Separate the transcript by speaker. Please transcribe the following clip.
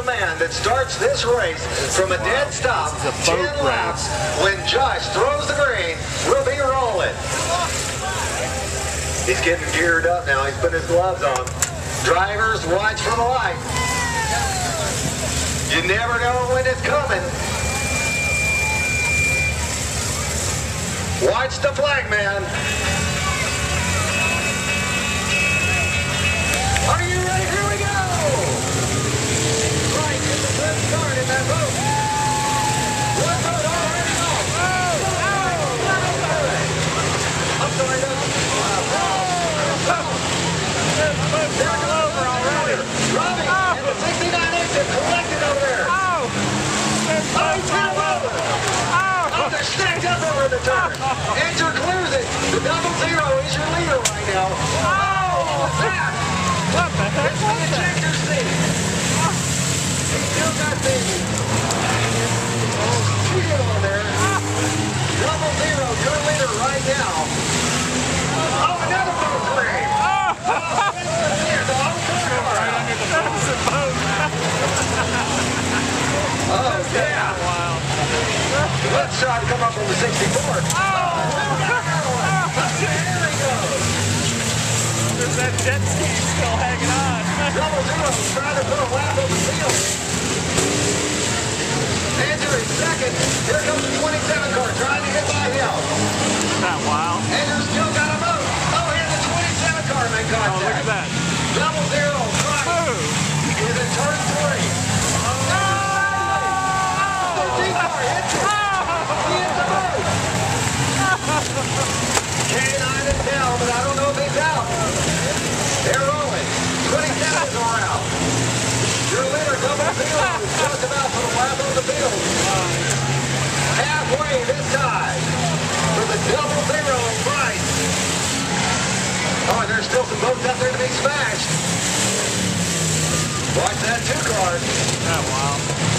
Speaker 1: man that starts this race from a dead stop, 10 laps. When Josh throws the green, we'll be rolling. He's getting geared up now. He's putting his gloves on. Drivers, watch for the light. You never know when it's coming. Watch the flag man. Are you ready? Here we go! Right, get the first start in that boat. One boat already off. I'm sorry, no. They're over already. Robbie and the 69H have collected over there. Oh, two over. Oh, they're stacked up over the turn. Enter clears it. The 00 is your leader right now. Oh, that. What the heck? It's the ejector seat. He still got the shield on there. 00, your leader right now. Oh, another boat frame. Oh, yeah. Wow. Let's try to come up on the 64. There he goes.
Speaker 2: There's that jet ski still hanging on.
Speaker 1: 00 trying to put a lap on the field. Andrew in second. Here comes the 27 car trying to get by him.
Speaker 2: Isn't that wild?
Speaker 1: Andrew still got a vote. Oh, here's the 27 car make contact.
Speaker 2: Oh, look at that.
Speaker 1: 00 trying. Is in turn 3. K9 is down, but I don't know if he's out. They're rolling. 27 is around. Your leader, 00, is just about for the lap on the field. Halfway this time for the 00 Price. Oh, and there's still some boats out there to be smashed. Watch that 2 car.
Speaker 2: Isn't that wild?